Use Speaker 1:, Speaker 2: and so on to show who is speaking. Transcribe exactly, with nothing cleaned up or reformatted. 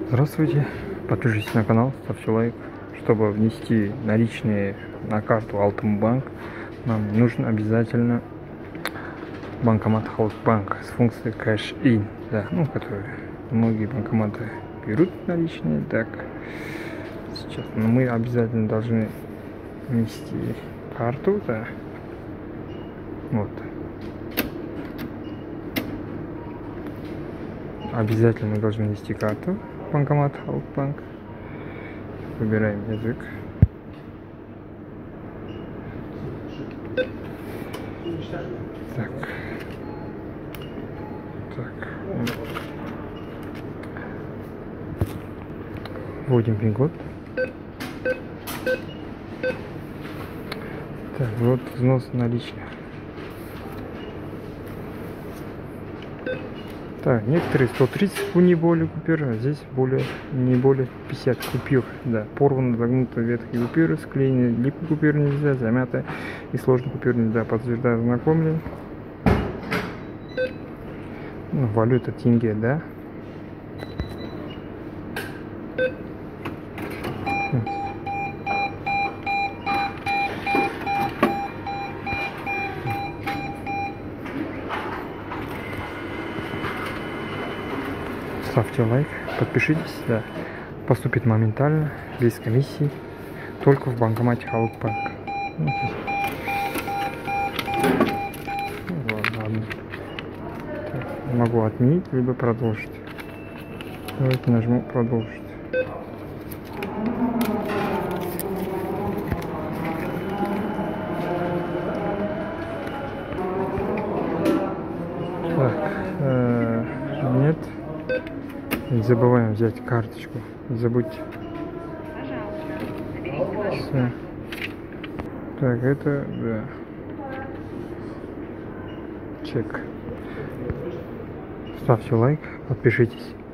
Speaker 1: Здравствуйте, подпишитесь на канал, ставьте лайк. Чтобы внести наличные на карту Алтынбанк, нам нужно обязательно банкомат Халкбанк с функцией Cash In, да, ну, которые многие банкоматы берут наличные, так, сейчас, но мы обязательно должны внести карту, да, вот. Обязательно мы должны внести карту в банкомат Халкбанк. Выбираем язык. Так. Так. Вводим пин-код. Так, вот взнос наличных. Так, некоторые сто тридцать не более купюр, а здесь более, не более пятьдесят купюр. Да, порвано, загнуто ветхие купюры, склеенные липкие купюры нельзя, замятые и сложные купюры нельзя. Подтверждаю знакомление. Ну, валюта тенге, да. Ставьте лайк, подпишитесь, да. Поступит моментально, без комиссии, только в банкомате Халкбанк. Ну, ладно. Так, могу отменить, либо продолжить. Давайте нажму продолжить. Так, э, нет. Не забываем взять карточку. Не забудьте. Все. Так, это, да. Чек. Ставьте лайк, подпишитесь.